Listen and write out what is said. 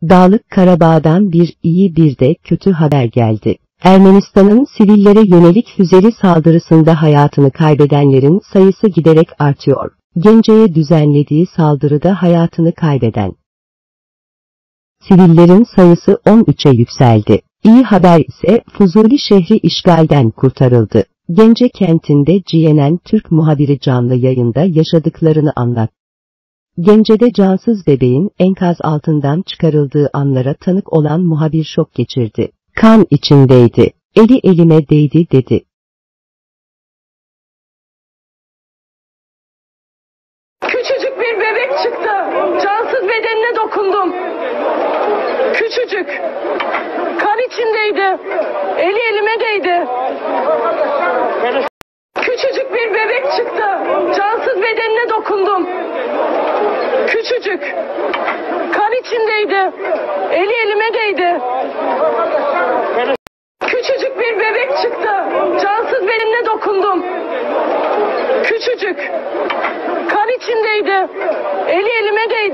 Dağlık Karabağ'dan bir iyi bir de kötü haber geldi. Ermenistan'ın sivillere yönelik füzeli saldırısında hayatını kaybedenlerin sayısı giderek artıyor. Gence'ye düzenlediği saldırıda hayatını kaybeden sivillerin sayısı 13'e yükseldi. İyi haber ise Fuzuli şehri işgalden kurtarıldı. Gence kentinde CNN Türk muhabiri canlı yayında yaşadıklarını anlattı. Gence'de cansız bebeğin enkaz altından çıkarıldığı anlara tanık olan muhabir şok geçirdi. Kan içindeydi. Eli elime değdi dedi. Küçücük bir bebek çıktı. Cansız bedenine dokundum. Küçücük. Kan içindeydi. Eli elime değdi. Küçücük bir bebek çıktı. Cansız bedenine dokundum. Küçücük. Kan içindeydi. Eli elime değdi. Küçücük bir bebek çıktı. Cansız bedenine dokundum. Küçücük. Kan içindeydi. Eli elime değdi.